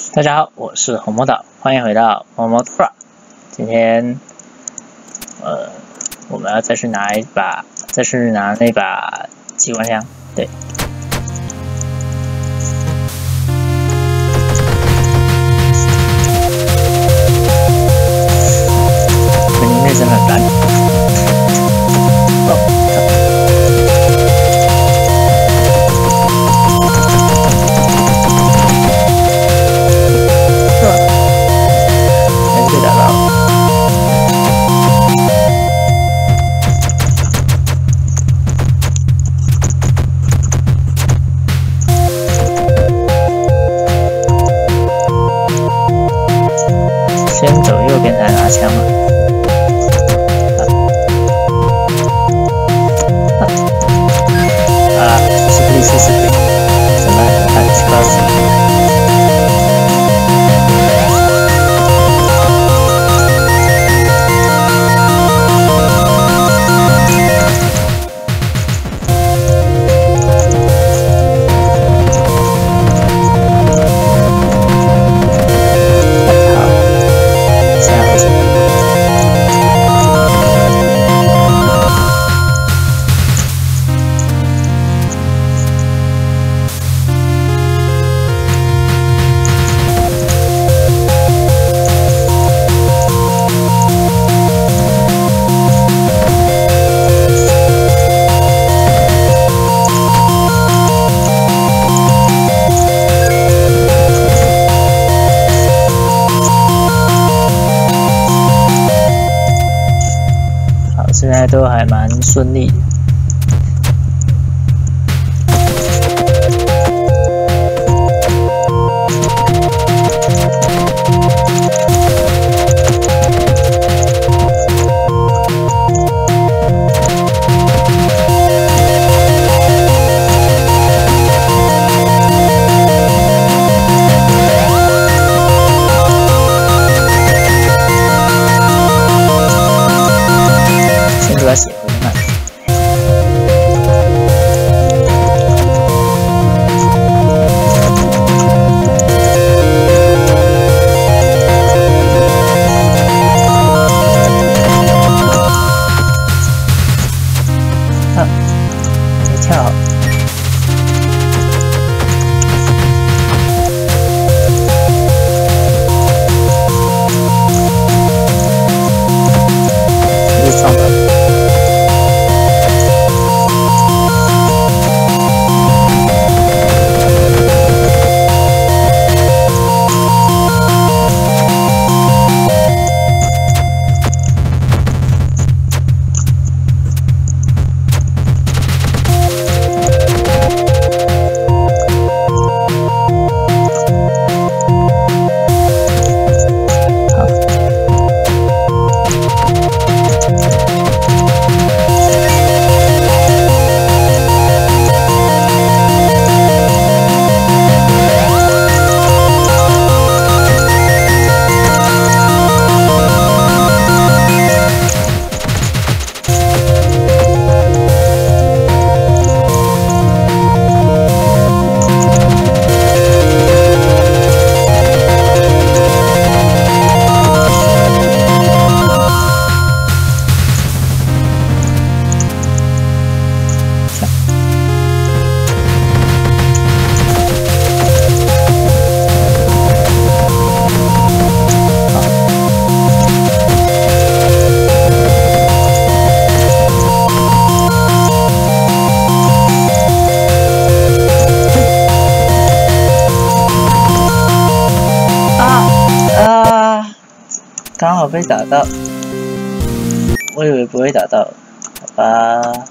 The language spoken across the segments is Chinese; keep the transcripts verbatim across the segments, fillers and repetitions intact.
大家好，我是红魔岛，欢迎回到红魔岛。今天，呃，我们要再去拿一把，再去拿那把机关枪，对。这里面真的很烂。哦。先走右边才拿枪嘛。啊！啊！是不是是不是？什么？啊！七八十。现在都还蛮顺利的。先把血回来。啊！别跳！你撞到。刚好被打到，我以为不会打到，好吧。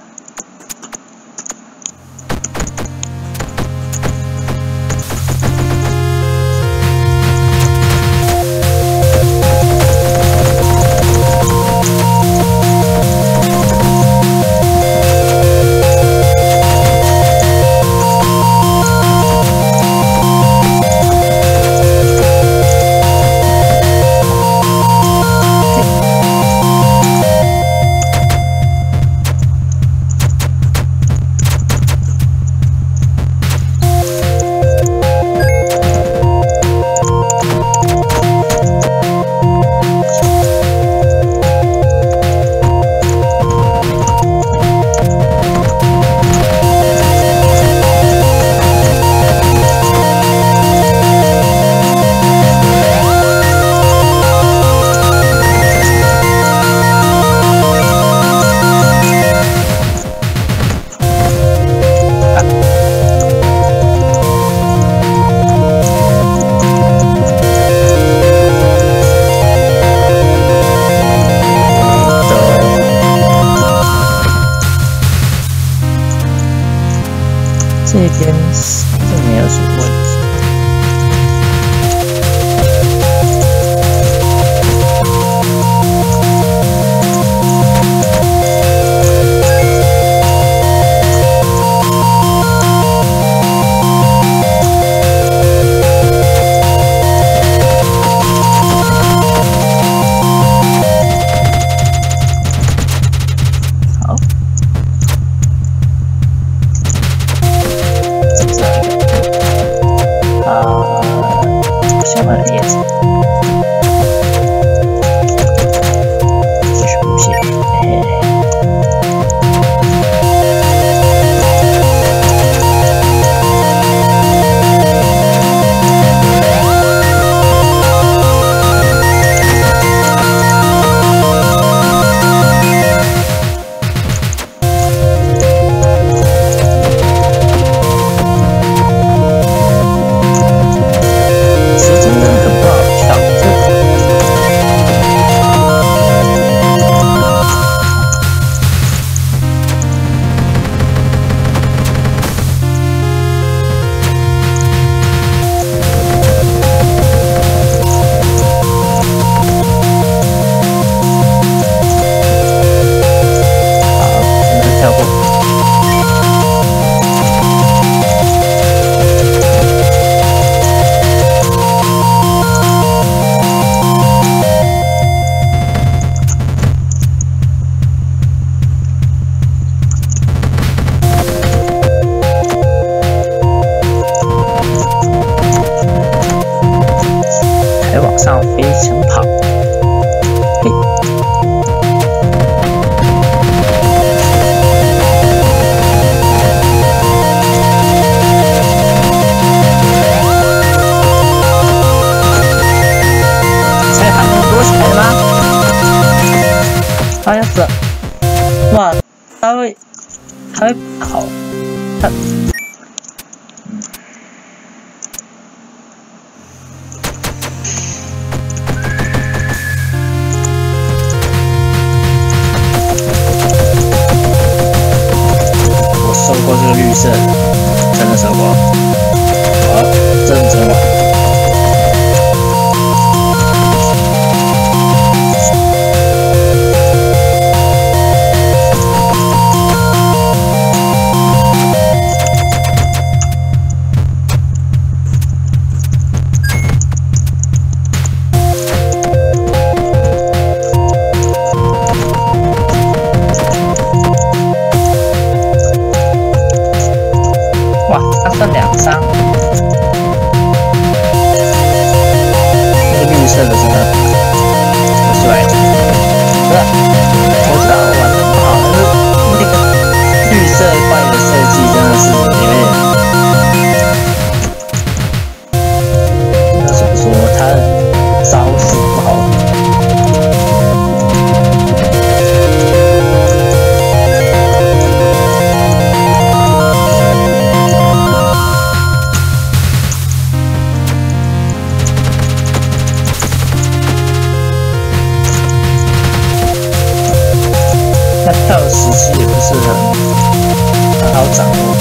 换的叶子，继续补血，嘿嘿。 往上飞，想跑，嘿，猜他能躲起来吗？好像是，哇，他会，他会跑，他。 收过这个绿色的，真的收过。好，认真玩。哇，他剩两伤，那个绿色的真的很帅。不是，我知道我玩的不好，但是那个绿色怪的设计真的是有点，那怎么说？他的招式不好。 他跳的时机也不是很很好掌握。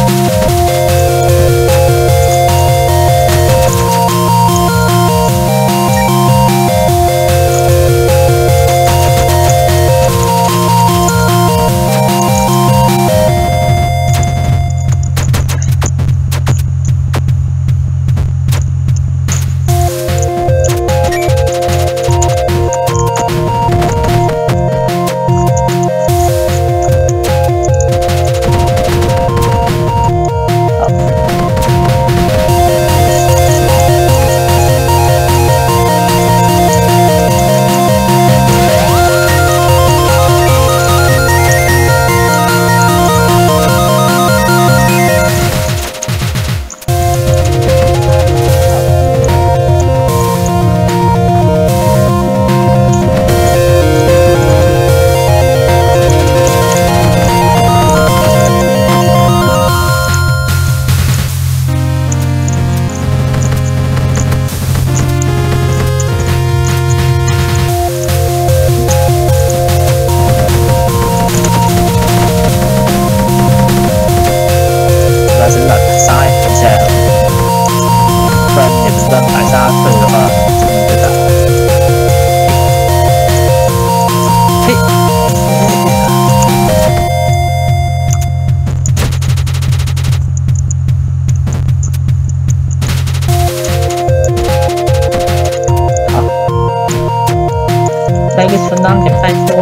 在一个存档点拜托。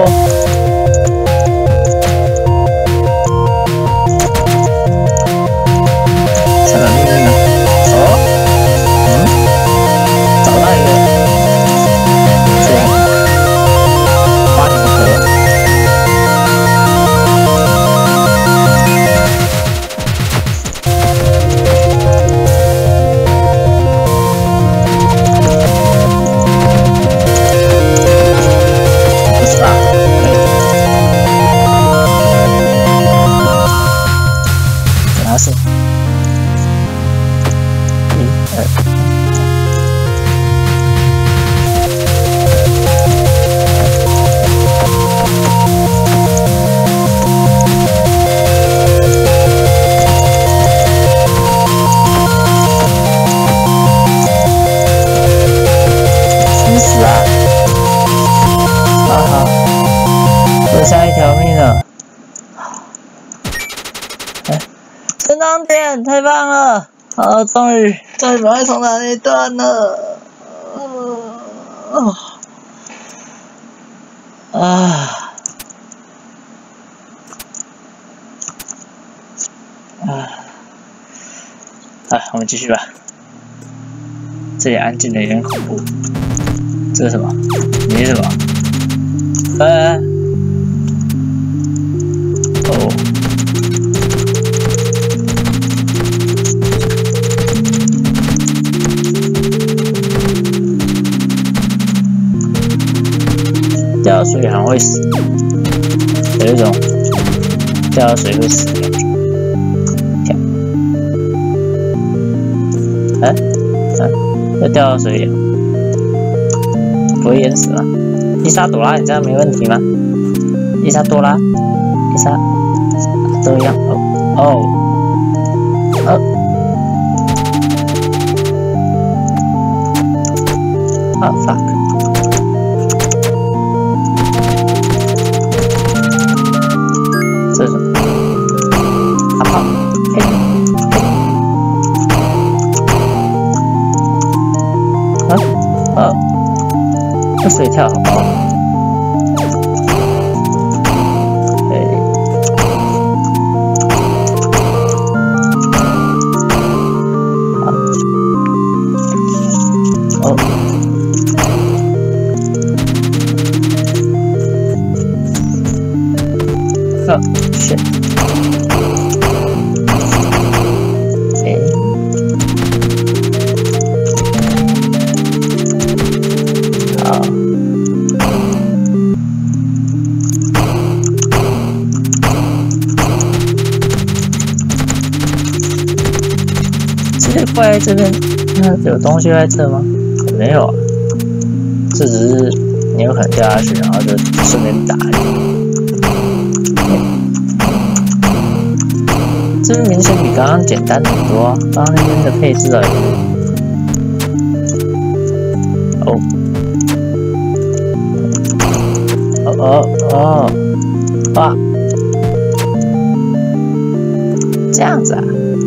什么命令呢？哦，嗯。 啊，终于终于把它从哪里断了。呃啊啊！啊，我们继续吧。这里安静的有点恐怖。这是什么？你是什么？呃。哦。掉水好像会死，有一种掉水会死的感觉。跳，哎、欸，啊，又掉到水里了，不会淹死吗？伊莎朵拉，你这样没问题吗？伊莎多拉，伊莎都一样。哦哦哦啊 fuck！ 这是什么？阿炮，嘿，嘿，啊，哦，这水跳好高，嘿，好，哦，哦，shit。怪在这边，那有东西在这吗？没有啊，这只是你有可能掉下去，然后就顺便打你。这边明显比刚刚简单很多啊！刚刚那边的配置啊，哦，哦哦哦，哇，这样子啊！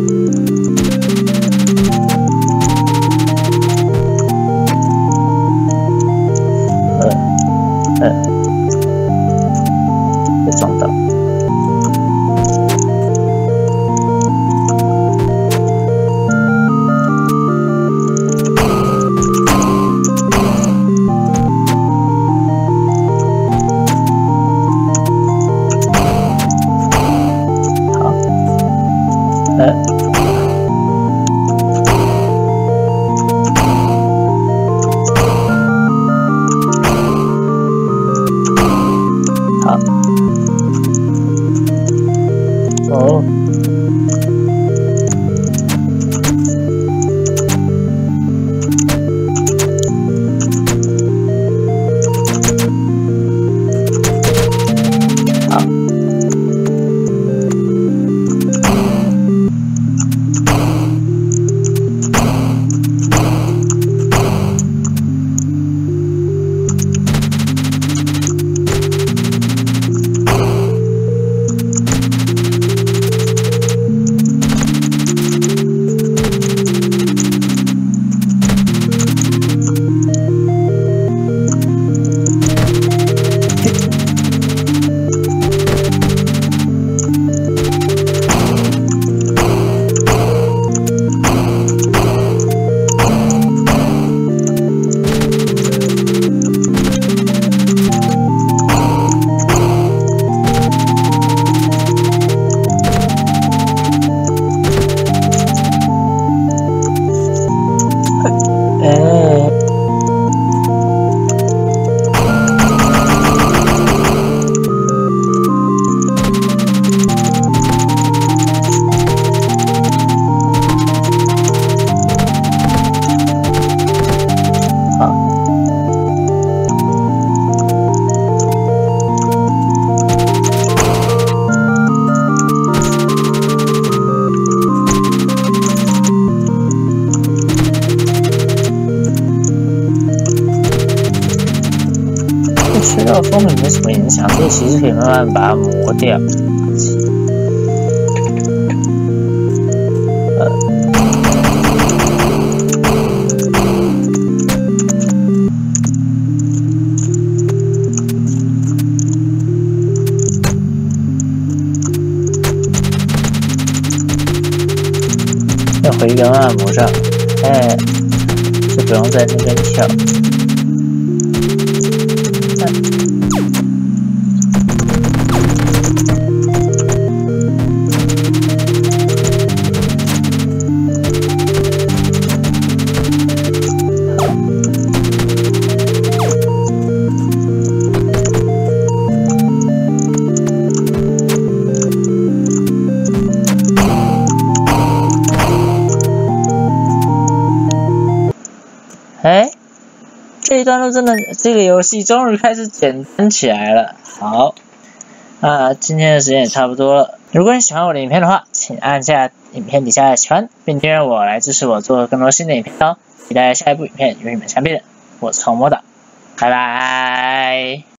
嗯，被撞到。好，嗯。哦，好，吹到风也没什么影响，所以其实可以慢慢把它磨掉。呃， 按摩上，哎，就不用在那边跳。哎，这一段路真的，这个游戏终于开始简单起来了。好，那今天的时间也差不多了。如果你喜欢我的影片的话，请按下影片底下的喜欢，并订阅我来支持我做更多新的影片哦。期待下一部影片与你们相见。我是红魔导，拜拜。